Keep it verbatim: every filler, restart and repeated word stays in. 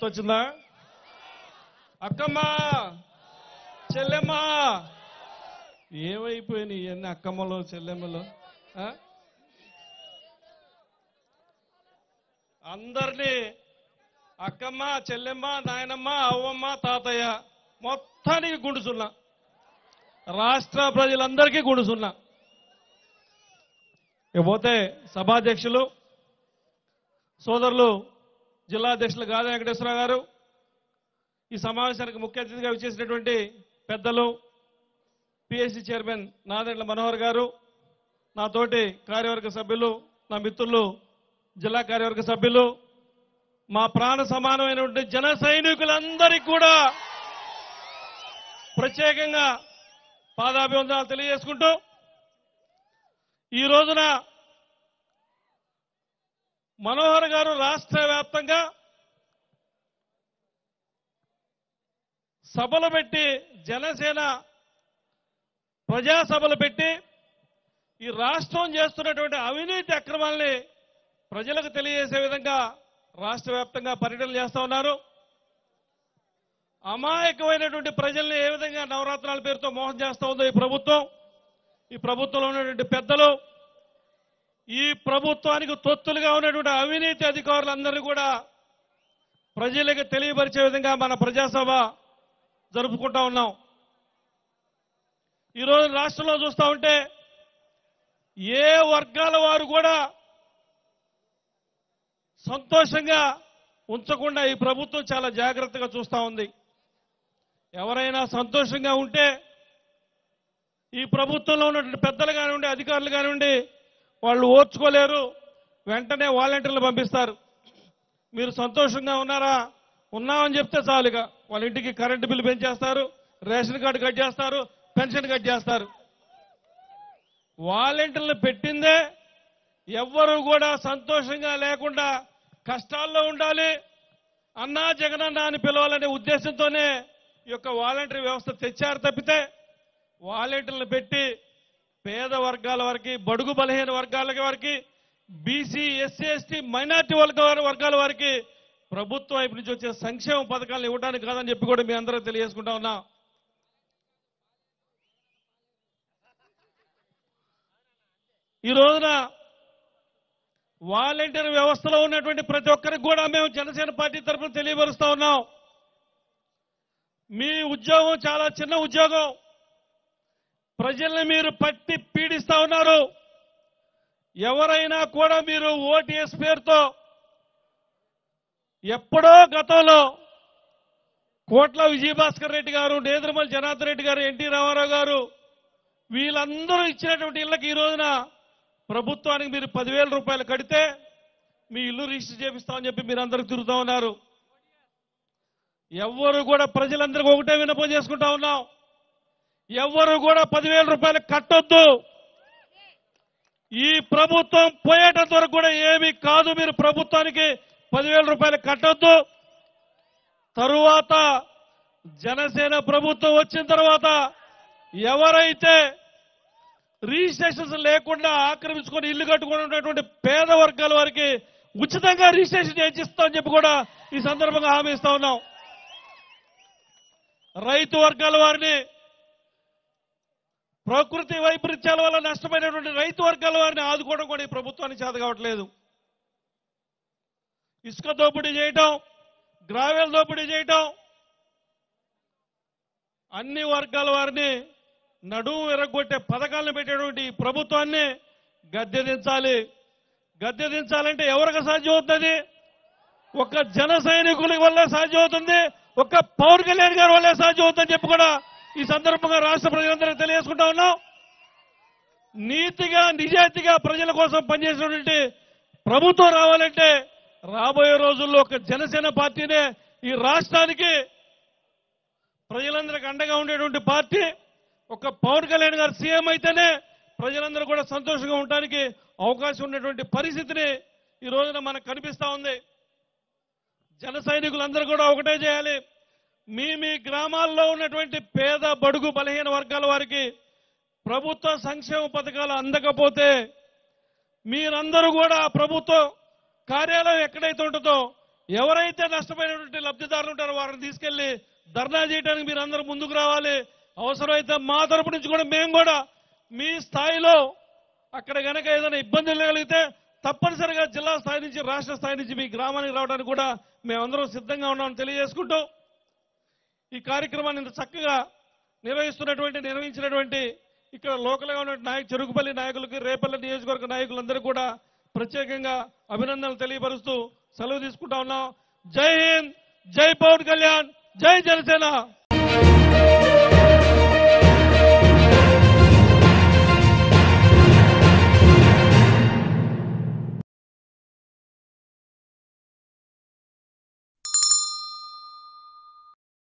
గుర్తొచ్చిందా? అక్కమ్మ, చెల్లెమ్మ, ఏమైపోయినాయి ఇవన్నీ అక్కమ్మలు చెల్లెమ్మలు? అందరినీ అక్కమ్మ, చెల్లెమ్మ, నాయనమ్మ, అవ్వమ్మ, తాతయ్య మొత్తానికి గుండుసున్నా, రాష్ట్ర ప్రజలందరికీ గుండుసున్నా. ఇకపోతే సభాధ్యక్షులు సోదరులు జిల్లా అధ్యక్షులు గాదె వెంకటేశ్వరరావు గారు, ఈ సమావేశానికి ముఖ్య అతిథిగా విచ్చేసినటువంటి పెద్దలు పిఎస్సి చైర్మన్ నాదెండ్ల మనోహర్ గారు, నాతోటి కార్యవర్గ సభ్యులు, నా మిత్రులు జిల్లా కార్యవర్గ సభ్యులు, మా ప్రాణ సమానమైనటువంటి జన సైనికులందరికీ కూడా ప్రత్యేకంగా పాదాభివందనాలు తెలియజేసుకుంటూ, ఈ రోజున మనోహర్ గారు రాష్ట్ర వ్యాప్తంగా సభలు పెట్టి, జనసేన ప్రజాసభలు పెట్టి ఈ రాష్ట్రం చేస్తున్నటువంటి అవినీతి అక్రమాల్ని ప్రజలకు తెలియజేసే విధంగా రాష్ట్ర వ్యాప్తంగా పర్యటనలు చేస్తా ఉన్నారు. అమాయకమైనటువంటి ప్రజల్ని ఏ విధంగా నవరత్నాల పేరుతో మోసం చేస్తా ఉందో ఈ ప్రభుత్వం, ఈ ప్రభుత్వంలో ఉన్నటువంటి పెద్దలు, ఈ ప్రభుత్వానికి తొత్తులుగా ఉన్నటువంటి అవినీతి అధికారులందరినీ కూడా ప్రజలకు తెలియపరిచే విధంగా మన ప్రజాసభ జరుపుకుంటా ఉన్నాం. ఈరోజు రాష్ట్రంలో చూస్తా ఉంటే ఏ వర్గాల వారు కూడా సంతోషంగా ఉంచకుండా ఈ ప్రభుత్వం చాలా జాగ్రత్తగా చూస్తా ఉంది. ఎవరైనా సంతోషంగా ఉంటే ఈ ప్రభుత్వంలో ఉన్నటువంటి పెద్దలు కానివ్వండి, అధికారులు కానివ్వండి, వాళ్ళు ఓర్చుకోలేరు, వెంటనే వాలంటీర్లు పంపిస్తారు. మీరు సంతోషంగా ఉన్నారా? ఉన్నామని చెప్తే చాలుగా వాళ్ళ ఇంటికి కరెంటు బిల్లు పెంచేస్తారు, రేషన్ కార్డు కట్ చేస్తారు, పెన్షన్ కట్ చేస్తారు. వాలంటీర్లు పెట్టిందే ఎవ్వరూ కూడా సంతోషంగా లేకుండా కష్టాల్లో ఉండాలి, అన్నా జగనన్న అని పిలవాలనే ఉద్దేశంతోనే ఈ యొక్క వాలంటీర్ వ్యవస్థ తెచ్చారు తప్పితే వాలంటీర్లు పెట్టి పేద వర్గాల వారికి, బడుగు బలహీన వర్గాల వారికి, బీసీ, ఎస్సీ, ఎస్టీ, మైనార్టీ వర్గ వర్గాల వారికి ప్రభుత్వం వైపు నుంచి వచ్చే సంక్షేమ పథకాలను ఇవ్వడానికి కాదని చెప్పి కూడా మీ అందరూ తెలియజేసుకుంటా ఉన్నా. ఈ రోజున వాలంటీర్ వ్యవస్థలో ఉన్నటువంటి ప్రతి ఒక్కరికి కూడా మేము జనసేన పార్టీ తరఫున తెలియపరుస్తా ఉన్నాం. మీ ఉద్యోగం చాలా చిన్న ఉద్యోగం, ప్రజల్ని మీరు పట్టి పీడిస్తా ఉన్నారు. ఎవరైనా కూడా మీరు ఓటీఎస్ పేరుతో ఎప్పుడో గతంలో కోట్ల విజయభాస్కర్ రెడ్డి గారు, నేదురుమల్లి జనార్దన్ రెడ్డి గారు, ఎన్టీ రామారావు గారు వీళ్ళందరూ ఇచ్చినటువంటి ఇళ్లకు ఈ రోజున ప్రభుత్వానికి మీరు పదివేల రూపాయలు కడితే మీ ఇల్లు రిజిస్టర్ చేపిస్తామని చెప్పి మీరు అందరికి తిరుగుతా ఉన్నారు. ఎవ్వరు కూడా ప్రజలందరికీ ఒకటే విన్నపం చేసుకుంటా ఉన్నాం, ఎవ్వరు కూడా పదివేల రూపాయలు కట్టొద్దు. ఈ ప్రభుత్వం పోయేటంత వరకు కూడా ఏమీ కాదు, మీరు ప్రభుత్వానికి పదివేల రూపాయలు కట్టొద్దు. తరువాత జనసేన ప్రభుత్వం వచ్చిన తర్వాత ఎవరైతే రిజిస్ట్రేషన్స్ లేకుండా ఆక్రమించుకొని ఇల్లు కట్టుకున్నటువంటి పేద వర్గాల వారికి ఉచితంగా రిజిస్ట్రేషన్ చేయిస్తామని చెప్పి కూడా ఈ సందర్భంగా హామీ ఇస్తా ఉన్నాం. రైతు వర్గాల వారిని, ప్రకృతి వైపరీత్యాల వల్ల నష్టమైనటువంటి రైతు వర్గాల వారిని ఆదుకోవడం కూడా ఈ ప్రభుత్వానికి చేత కావట్లేదు. ఇసుక దోపిడీ చేయటం, గ్రావెల్ దోపిడీ చేయటం, అన్ని వర్గాల వారిని నడుము విరగొట్టే పథకాలను పెట్టేటువంటి ఈ ప్రభుత్వాన్ని గద్దె దించాలి. గద్దె దించాలంటే ఎవరికి సాధ్యం అవుతుంది? ఒక జన సైనికుల వల్లే సాధ్యం అవుతుంది, ఒక్క పవన్ కళ్యాణ్ గారి వల్లే సాధ్యం అవుతుందని చెప్పి కూడా ఈ సందర్భంగా రాష్ట్ర ప్రజలందరికీ తెలియజేసుకుంటా ఉన్నాం. నీతిగా, నిజాయితీగా ప్రజల కోసం పనిచేసినటువంటి ప్రభుత్వం రావాలంటే రాబోయే రోజుల్లో ఒక జనసేన పార్టీనే ఈ రాష్ట్రానికి ప్రజలందరికీ అండగా ఉండేటువంటి పార్టీ. ఒక పవన్ కళ్యాణ్ గారు సీఎం అయితేనే ప్రజలందరూ కూడా సంతోషంగా ఉండడానికి అవకాశం ఉన్నటువంటి పరిస్థితిని ఈ రోజున మనకు కనిపిస్తా ఉంది. జన సైనికులందరూ కూడా ఒకటే చేయాలి, మీ మీ గ్రామాల్లో ఉన్నటువంటి పేద, బడుగు, బలహీన వర్గాల వారికి ప్రభుత్వ సంక్షేమ పథకాలు అందకపోతే మీరందరూ కూడా ప్రభుత్వ కార్యాలయం ఎక్కడైతే ఉంటుందో ఎవరైతే నష్టపోయినటువంటి లబ్ధిదారులు ఉంటారో వారిని తీసుకెళ్లి ధర్నా చేయడానికి మీరు అందరూ ముందుకు రావాలి. అవసరమైతే మా తరపు నుంచి కూడా మేము కూడా మీ స్థాయిలో అక్కడ గనక ఏదైనా ఇబ్బందులు కలిగితే తప్పనిసరిగా జిల్లా స్థాయి నుంచి రాష్ట్ర స్థాయి నుంచి మీ గ్రామానికి రావడానికి కూడా మేమందరం సిద్ధంగా ఉన్నామని తెలియజేసుకుంటూ ఈ కార్యక్రమాన్ని ఇంత చక్కగా నిర్వహిస్తున్నటువంటి నిర్వహించినటువంటి ఇక్కడ లోకల్గా ఉన్న నాయక చెరుకుపల్లి నాయకులకి రేపల్లి నియోజకవర్గ నాయకులందరూ కూడా ప్రత్యేకంగా అభినందనలు తెలియపరుస్తూ సెలవు తీసుకుంటా ఉన్నాం. జై హింద్, జై పవన్ కళ్యాణ్, జై జనసేన.